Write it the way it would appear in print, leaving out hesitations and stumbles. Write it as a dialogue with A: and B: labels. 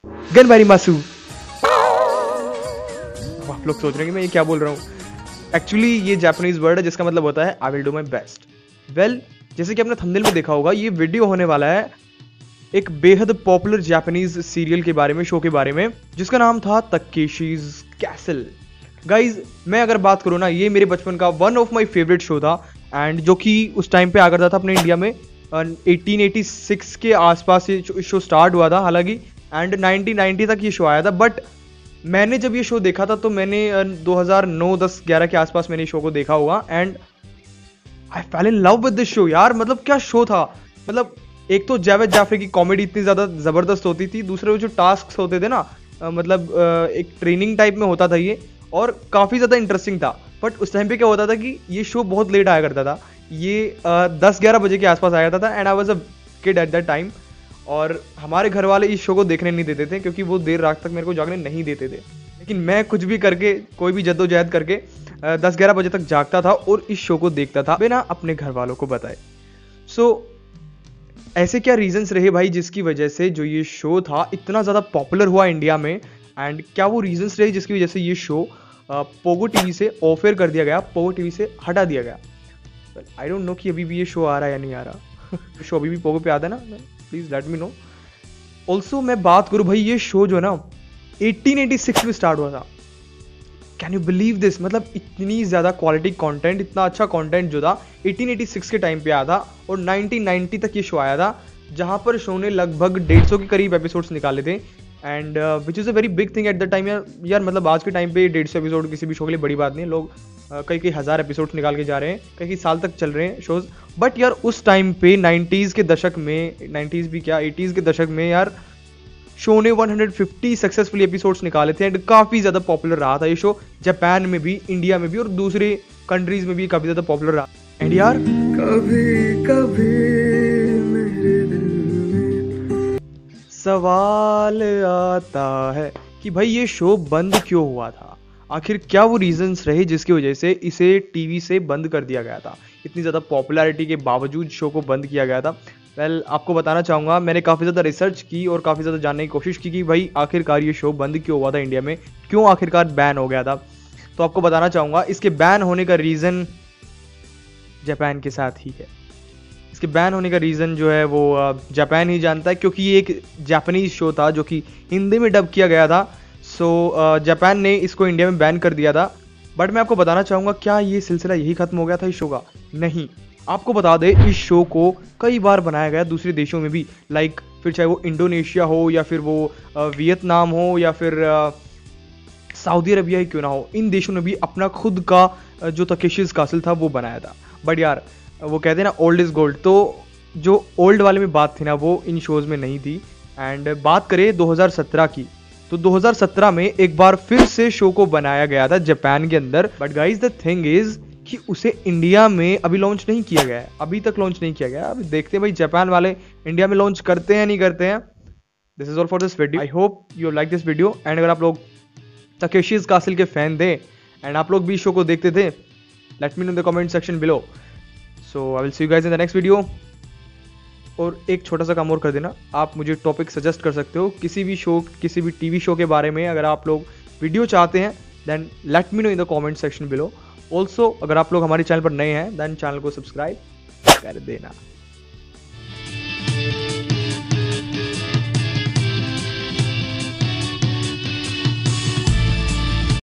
A: गनबारी मासू। आप लोग सोच रहे हैं कि मैं ये क्या बोल रहा हूँ। एक्चुअली ये जापानीज वर्ड है जिसका मतलब होता है I will do my best. Well, जैसे कि आपने थंबनेल में देखा होगा, ये वीडियो होने वाला है एक बेहद पॉपुलर जापानीज सीरियल के बारे में, शो के बारे में, जिसका नाम था तकेशीज कैसल। गाइज, मैं अगर बात करूँ ना, ये मेरे बचपन का one of my favourite show था, एंड जो कि उस टाइम पे आ करता था अपने इंडिया में 1886 के आसपास ये शो स्टार्ट हुआ था हालांकि, एंड 1990 तक ये शो आया था। बट मैंने जब ये शो देखा था तो मैंने 2009, 10, 11 के आसपास मैंने शो को देखा हुआ, and I fell in love with this show. यार मतलब क्या शो था। मतलब एक तो जावेद जाफरी की कॉमेडी इतनी ज़्यादा ज़बरदस्त होती थी, दूसरे वो जो टास्क होते थे ना, मतलब एक ट्रेनिंग टाइप में होता था ये, और काफ़ी ज़्यादा इंटरेस्टिंग था। बट उस टाइम पे क्या होता था कि ये शो बहुत लेट आया करता था, ये 10-11 बजे के आसपास आया था, and I was a kid at that time. और हमारे घर वाले इस शो को देखने नहीं देते थे क्योंकि वो देर रात तक मेरे को जागने नहीं देते थे। लेकिन मैं कुछ भी करके, कोई भी जद्दोजहद करके 10-11 बजे तक जागता था और इस शो को देखता था बिना अपने घर वालों को बताए। सो ऐसे क्या रीजंस रहे भाई जिसकी वजह से जो ये शो था इतना ज़्यादा पॉपुलर हुआ इंडिया में, एंड क्या वो रीजंस रहे जिसकी वजह से ये शो पोगो टीवी से ऑफ एयर कर दिया गया, पोगो टीवी से हटा दिया गया। आई डोंट नो कि अभी भी ये शो आ रहा है या नहीं आ रहा। शो अभी भी पोगो पे आता है ना, please let me know. Also मैं बात करूँ भाई, ये शो जो है ना 1886 में स्टार्ट हुआ था। Can you believe this? मतलब इतनी ज़्यादा क्वालिटी कंटेंट, इतना अच्छा कंटेंट जो था 1886 के टाइम पे आया था, और 1990 तक ये शो आया था, जहाँ पर शो ने लगभग 150 के करीब एपिसोड्स निकाले थे, and which is a very big thing at the time. यार मतलब आज के टाइम पे 150 एपिसोड किसी भी शो के लिए बड़ी बात नहीं है। लोग कई कई हज़ार एपिसोड्स निकाल के जा रहे हैं, कई साल तक चल रहे हैं शोज़। बट यार उस टाइम पे 90s के दशक में, 90s भी क्या 80s के दशक में यार, शो ने 150 सक्सेसफुल एपिसोड्स निकाले थे, एंड काफ़ी ज़्यादा पॉपुलर रहा था ये शो। जापान में भी, इंडिया में भी, और दूसरे कंट्रीज में भी काफ़ी ज़्यादा पॉपुलर रहा। एंड यार कभी कभी मेरे दिल में सवाल आता है कि भाई ये शो बंद क्यों हुआ था, आखिर क्या वो रीजंस रहे जिसकी वजह से इसे टीवी से बंद कर दिया गया था। इतनी ज़्यादा पॉपुलैरिटी के बावजूद शो को बंद किया गया था। वेल, आपको बताना चाहूँगा, मैंने काफ़ी ज़्यादा रिसर्च की और काफ़ी ज़्यादा जानने की कोशिश की कि भाई आखिरकार ये शो बंद क्यों हुआ था इंडिया में, क्यों आखिरकार बैन हो गया था। तो आपको बताना चाहूँगा, इसके बैन होने का रीज़न जापान के साथ ही है। इसके बैन होने का रीज़न जो है वो जापान ही जानता है, क्योंकि ये एक जापानीज शो था जो कि हिंदी में डब किया गया था। सो जापान ने इसको इंडिया में बैन कर दिया था। बट मैं आपको बताना चाहूँगा, क्या ये सिलसिला यही ख़त्म हो गया था इस शो का? नहीं, आपको बता दें, इस शो को कई बार बनाया गया दूसरे देशों में भी, लाइक फिर चाहे वो इंडोनेशिया हो, या फिर वो वियतनाम हो, या फिर सऊदी अरबिया ही क्यों ना हो, इन देशों ने भी अपना खुद का जो तकेशीज कासल था वो बनाया था। बट यार वो कहते हैं ना ओल्ड इज़ गोल्ड, तो जो ओल्ड वाले में बात थी ना वो इन शोज़ में नहीं थी। एंड बात करें 2017 की, तो 2017 में एक बार फिर से शो को बनाया गया था जापान के अंदर। But guys the thing is कि उसे इंडिया में अभी लॉन्च नहीं किया गया है, अभी तक लॉन्च नहीं किया गया। अभी देखते हैं भाई जापान वाले इंडिया में लॉन्च करते हैं नहीं करते हैं। This is all for this video. I hope you like this video, and अगर आप लोग तकेशीज कासिल के फैन थे एंड आप लोग भी शो को देखते थे, let me know in the comment section below. So I will see you guys in the next video. और एक छोटा सा काम और कर देना, आप मुझे टॉपिक सजेस्ट कर सकते हो किसी भी शो, किसी भी टीवी शो के बारे में। अगर आप लोग वीडियो चाहते हैं then let me know in the comment section below. Also अगर आप लोग हमारे चैनल पर नए हैं देन चैनल को सब्सक्राइब कर देना।